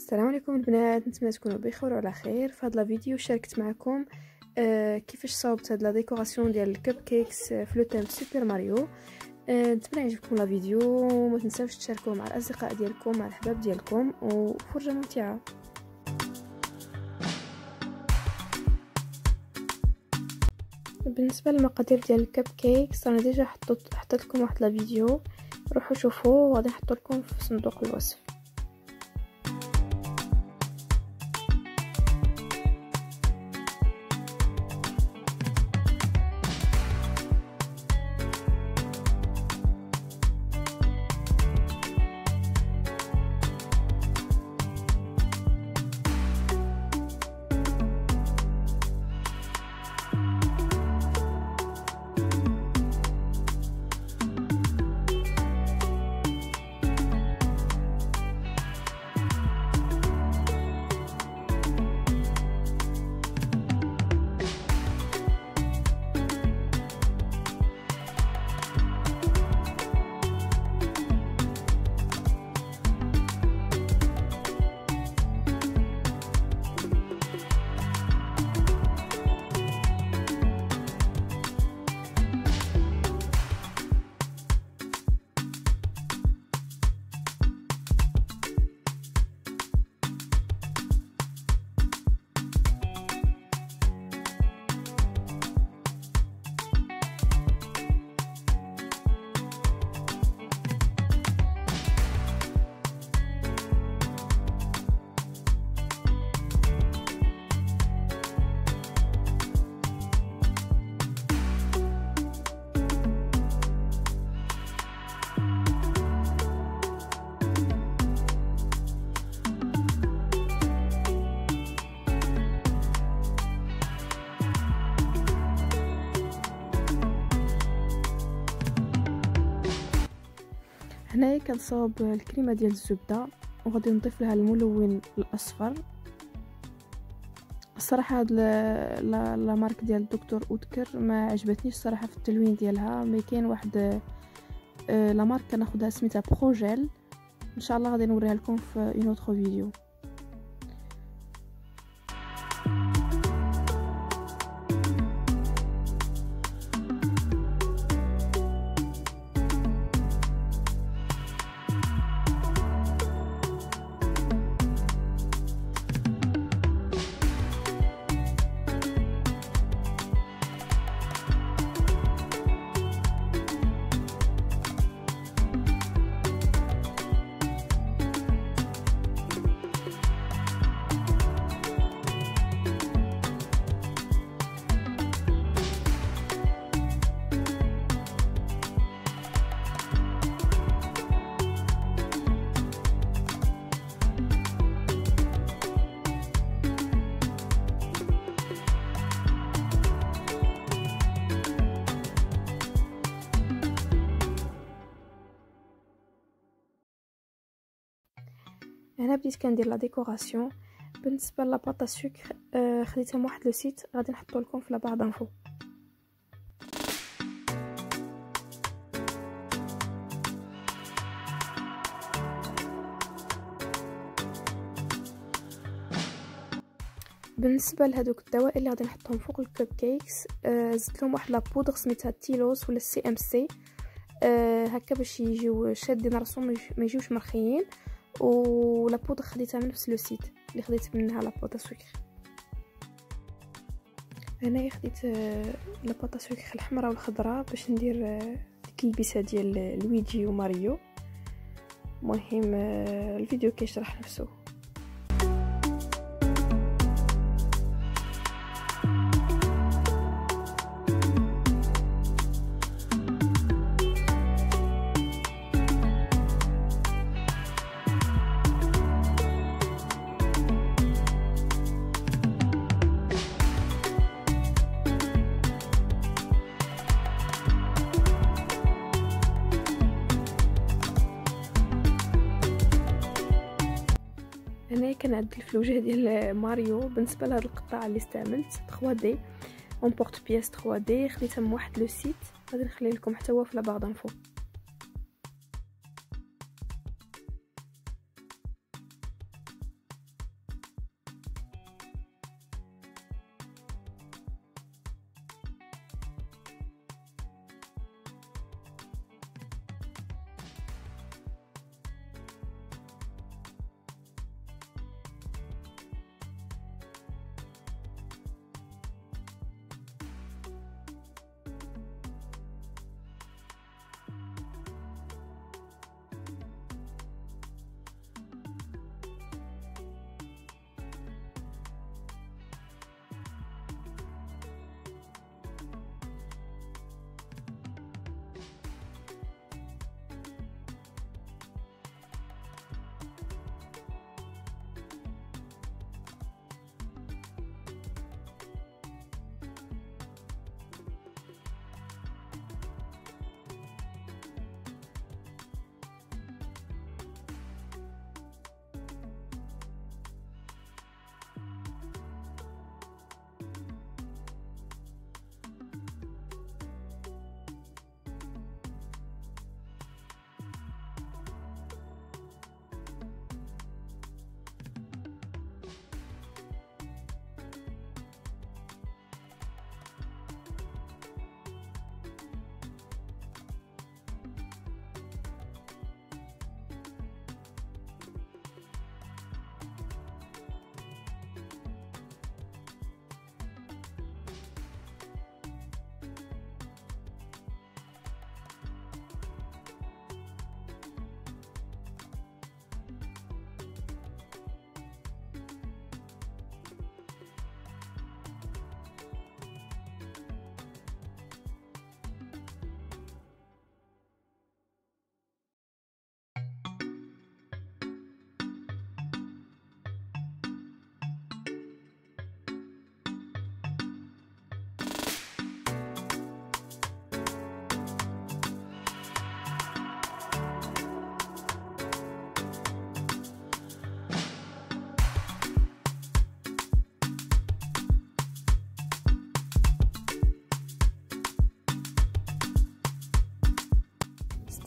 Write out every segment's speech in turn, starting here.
السلام عليكم البنات، نتمنى تكونوا بخير وعلى خير. في هذا الفيديو شاركت معكم كيفاش صاوبت هاد لا ديكوراسيون ديال الكب كيكس في لو تيم سوبر ماريو. نتمنى يعجبكم لا فيديو، وما تنساوش تشاركوه مع الاصدقاء ديالكم مع الحباب ديالكم، وفرجه ممتعه. بالنسبه للمقادير ديال الكب كيكس انا ديجا حطيت لكم واحد لا فيديو، روحوا شوفوه وغادي نحط لكم في صندوق الوصف. هنايا كنصاوب الكريمه ديال الزبده وغادي نضيف لها الملون الاصفر. الصراحه هاد لا مارك ديال الدكتور اوتكر ما عجبتنيش الصراحه في التلوين ديالها، مي كاين واحد لا مارك كناخذها سميتها بروجيل، ان شاء الله غادي نوريها لكم في اون اوتر فيديو. هنا بديت كندير لا ديكوراسيون. بالنسبه لاباطا سكر خديتها من واحد لو سيت، غادي نحطو لكم في لا بار دانفو. بالنسبه لهذوك الدوائر اللي غادي نحطهم فوق الكب كيكس زدت لهم واحد لا بودر سميتها تيلوس ولا السي ام سي، هكا باش يجيو شادين راسهم ما يجيوش مرخيين. ولا بودر خديتها من نفس لو سيت اللي خديت منها لا بودر سكر. هنايا خديت لا بودر سكر الحمراء والخضراء باش ندير ديك البيسه ديال لويجي وماريو. المهم الفيديو كيشرح نفسه. هنا كنعدل في الوجه ديال ماريو. بالنسبه لهاد القطعه اللي استعملت 3 دي Emporte-piece 3 دي، خديتها من واحد لو سيت، غادي نخلي لكم حتى هو في لا بار دانفو.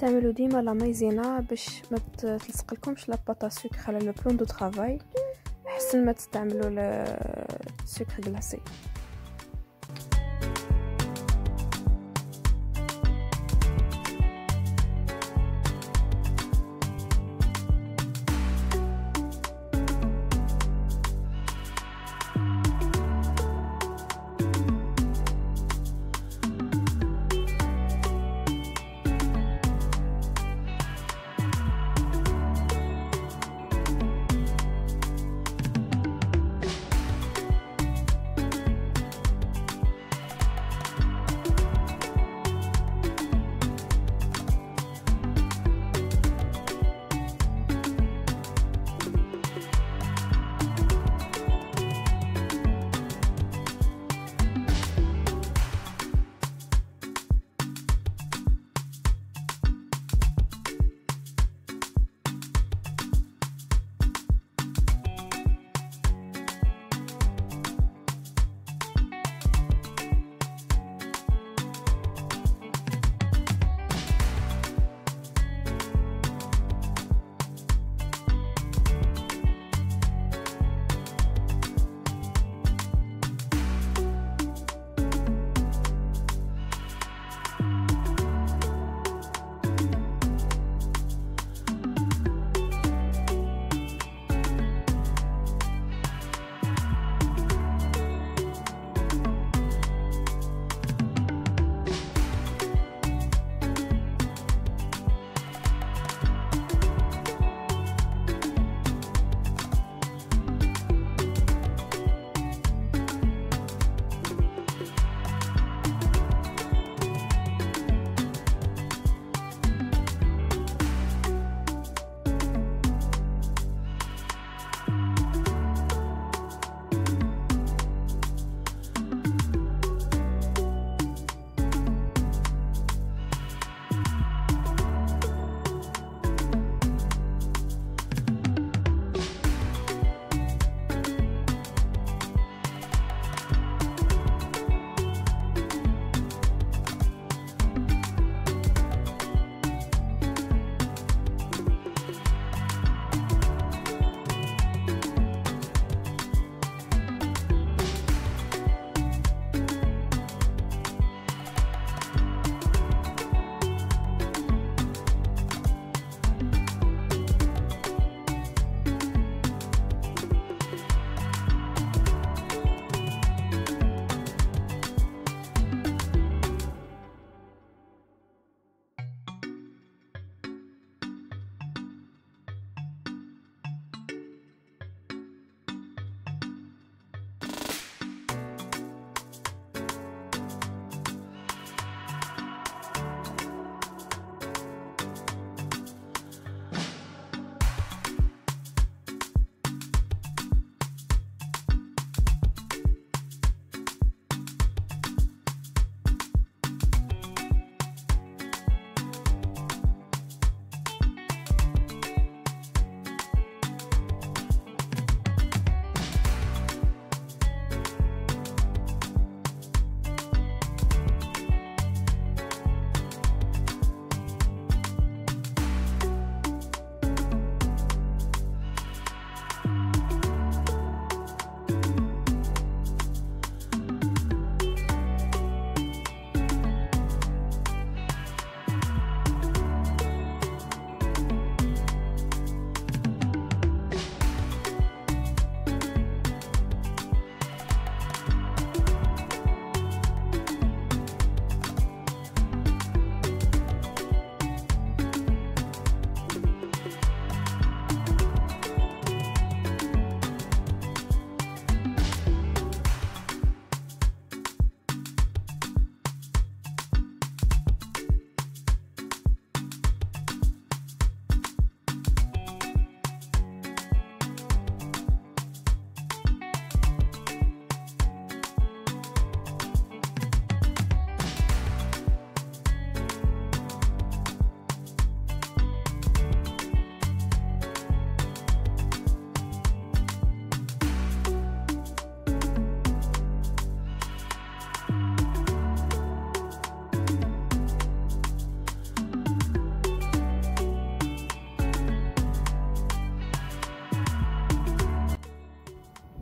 استعملوا ديما لا مايزينا باش ما تلصق لكمش لا باطا سكر على لو بلون دو طرافاي، احسن ما تستعملوا السكر غلاسي.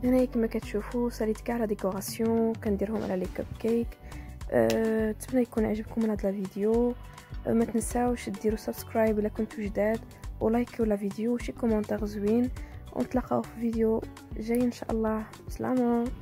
هنا كما كتشوفوا ساليت كاع لا ديكوراسيون كنديرهم على لي كب كيك. نتمنى يكون عجبكم هذا الفيديو. ما تنساوش ديروا سبسكرايب الا كنتو جداد، ولايكيو لا فيديو وشي كومونتير زوين، ونتلاقاو في فيديو جاي ان شاء الله. سلام.